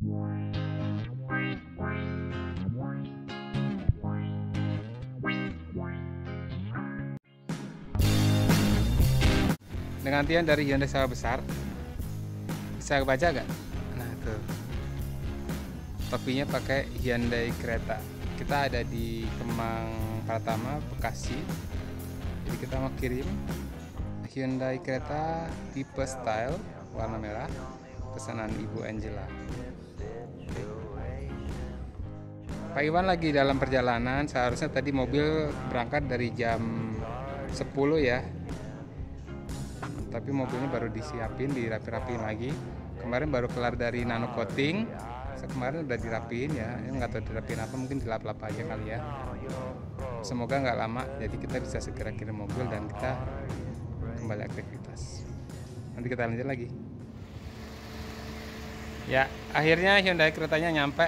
Dengan tiang dari Hyundai Sawah Besar, bisa kebaca gak? Nah tuh, topinya pakai Hyundai Creta. Kita ada di Kemang Pratama, Bekasi. Jadi kita mau kirim Hyundai Creta tipe style warna merah, pesanan Ibu Angela. Pak Iwan lagi dalam perjalanan. Seharusnya tadi mobil berangkat dari jam 10 ya, tapi mobilnya baru disiapin, dirapi-rapiin lagi. Kemarin baru kelar dari nano coating, kemarin udah dirapiin ya. Ini nggak tahu dirapiin apa, mungkin dilap-lap aja kali ya. Semoga nggak lama, jadi kita bisa segera kirim mobil dan kita kembali aktivitas. Nanti kita lanjut lagi. Ya, akhirnya Hyundai Cretanya nyampe.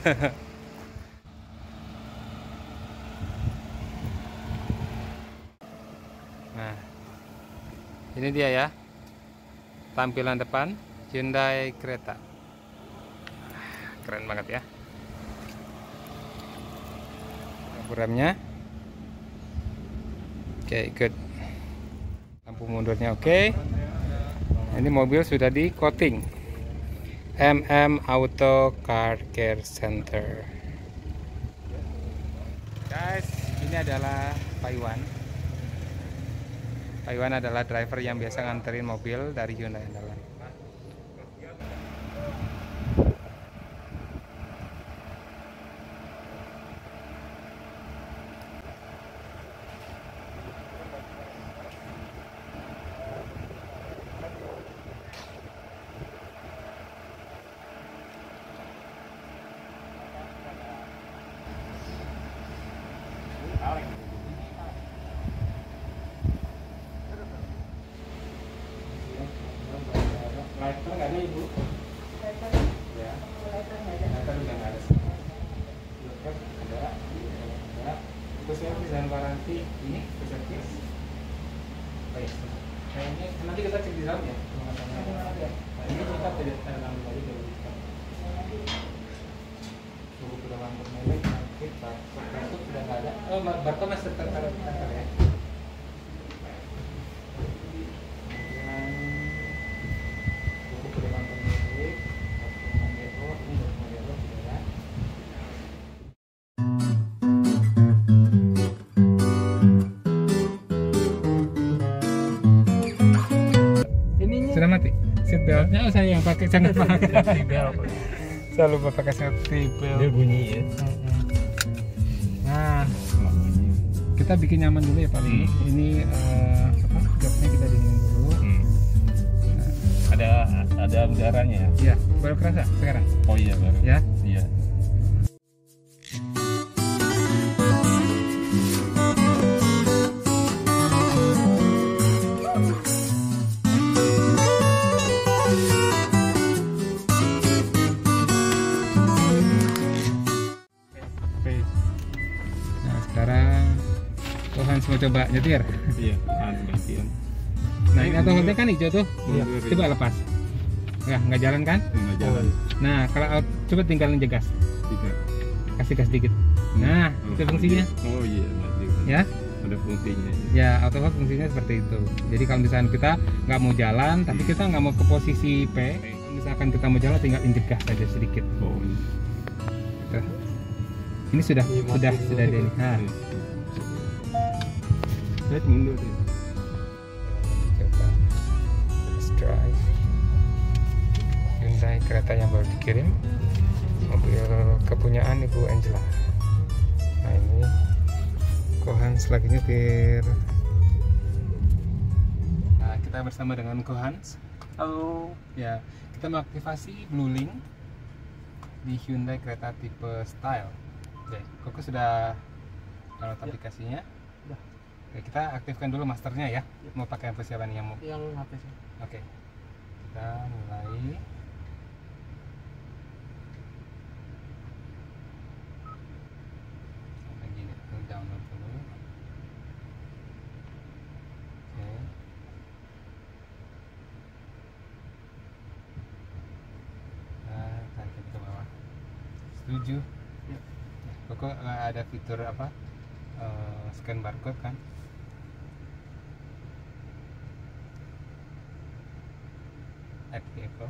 Nah, ini dia ya, tampilan depan Hyundai Creta. Keren banget ya. Lampu remnya oke, good. Lampu mundurnya oke. Ini mobil sudah di coating Auto Car Care Center. Guys, ini adalah Pak Iwan. Pak Iwan adalah driver yang biasa nganterin mobil dari Hyundai Andalan. Lighter nggak ada ibu? Lighter? Ya. Lighter nggak ada. Lighter udah nggak ada. Loket ada. Itu servis dan garansi ini servis. Baik. Nah ini nanti kita cek di dalam ya. Nah, ini kita tidak tanam lagi dari kita. Suhu pedoman bermerek, aktif, barcode sudah nggak ada. Oh, barcode masih tertera ya. Sudah mati seat beltnya. Oh, saya yang pakai, jangan pakai safety belt. Saya lupa pakai safety belt. Dia bunyi ya. Nah, kita bikin nyaman dulu ya Pak. Ini joknya kita dingin dulu. Ada udaranya ya. Iya, baru kerasa sekarang. Oh iya baru. Ya. Iya. Nah, sekarang Hans mau coba nyetir. Iya. Gantian. Nah, ini autoholnya kan hijau tuh. Iya. Coba lepas. Nggak jalan kan? Nggak jalan. Nah, kalau coba tinggalin gas. Tidak. Kasih gas dikit. Nah, itu fungsinya. Oh iya. Ya. Ada fungsinya. Ya, autohold fungsinya seperti itu. Jadi kalau misalkan kita nggak mau jalan, tapi kita nggak mau ke posisi P, misalkan kita mau jalan, tinggal injek gas saja sedikit. Oh. Tuh. Ini sudah ada ini. Nah. Lihat mundur ya. Coba test drive Hyundai Creta yang baru dikirim, mobil kepunyaan Ibu Angela. Nah ini Kohans lagi nyetir. Nah, kita bersama dengan Kohans. Halo. Ya, kita mengaktifasi Blue Link di Hyundai Creta tipe Style. Oke, Koko sudah download aplikasinya. Oke, kita aktifkan dulu masternya ya. Mau pakai apa siapa nih yang mau? Yang HP sih. Oke, kita mulai. Lagi download dulu. Oke. Nah, tarik ke bawah. Setuju. Kok ada fitur apa? Scan barcode kan? Add vehicle.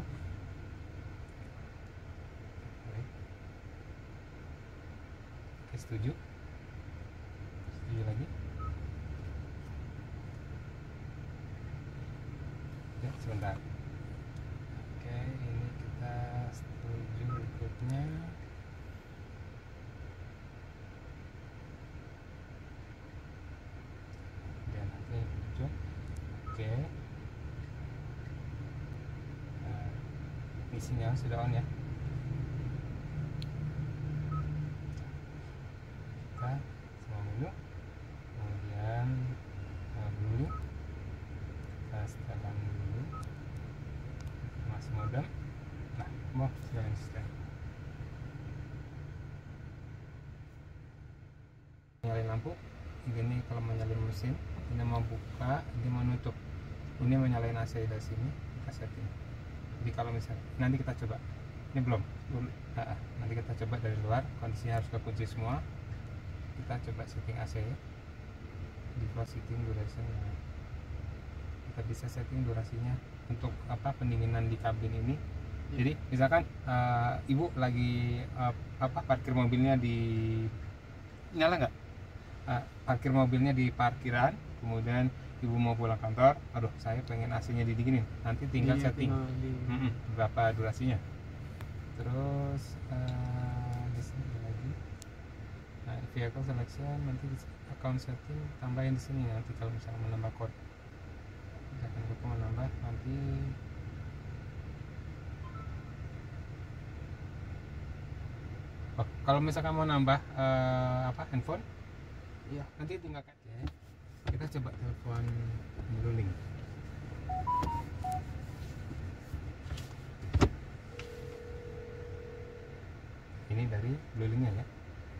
Oke, setuju. Setuju lagi. Ya, sebentar. Oke, ini kita setuju berikutnya. Dan nanti muncul. Oke. Ini sinyal sudah on ya. Kita semua menu, kemudian dulu kita setelan dulu masuk modem. Nah, mau silahkan setel. Nyalain lampu. Ini kalau menyalain mesin, ini mau buka, ini mau nutup. Ini menyalain AC dari sini, kita setting. Jadi kalau misalnya nanti kita coba, ini belum. Nanti kita coba dari luar, kondisinya harus kekunci semua. Kita coba setting AC ya. Default setting duration. Kita bisa setting durasinya untuk apa, pendinginan di kabin ini. Jadi misalkan ibu lagi parkir mobilnya di, nyala nggak? Parkir mobilnya di parkiran, kemudian ibu mau pulang kantor, aduh saya pengen AC-nya didinginin, nanti tinggal setting berapa durasinya. Terus di sini lagi, nah vehicle selection, nanti account setting tambahin di sini nanti kalau misalnya menambah code, misalkan kita menambah nanti kalau misalkan mau nambah handphone, iya nanti tinggal kita coba telepon Bluelink. Ini dari Bluelinknya ya.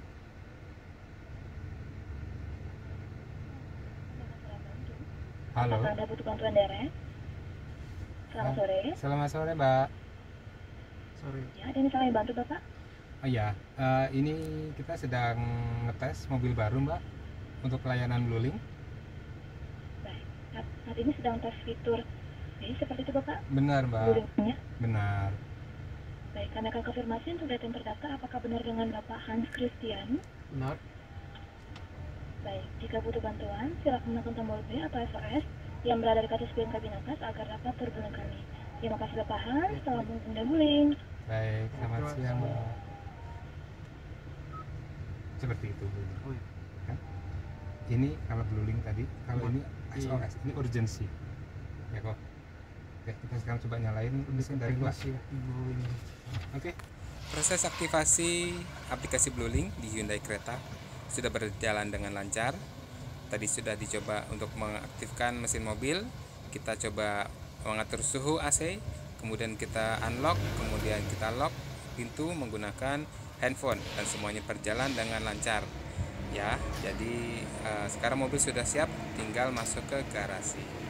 Halo. Apakah Anda butuh bantuan darat? Selamat sore. Selamat sore, Mbak. Sore. Ya, ada yang saya bantu Bapak? Oh iya, ini kita sedang ngetes mobil baru, Mbak, untuk layanan Bluelink. Baik, saat ini sedang tes fitur. Jadi seperti itu Bapak? Benar, Mbak. Bluelinknya? Benar. Baik, kami akan konfirmasi untuk data yang terdaftar. Apakah benar dengan Bapak Hans Christian? Benar. Baik, jika butuh bantuan, silakan menekan tombol B atau SOS yang berada di atas spion kabin atas agar dapat terhubung kami. Terima kasih Bapak Hans, salam pengguna Bluelink. Baik, selamat siang, Mbak. Seperti itu, Bluelink. Oh, iya. Kan? Ini kalau Bluelink tadi, kalau ini SOS, ini urgency. Ya kok. Oke, kita sekarang coba nyalain mesin dari luar. Oke. Proses aktivasi aplikasi Bluelink di Hyundai Creta sudah berjalan dengan lancar. Tadi sudah dicoba untuk mengaktifkan mesin mobil. Kita coba mengatur suhu AC, kemudian kita unlock, kemudian kita lock pintu menggunakan handphone dan semuanya berjalan dengan lancar. Ya, jadi sekarang mobil sudah siap, tinggal masuk ke garasi.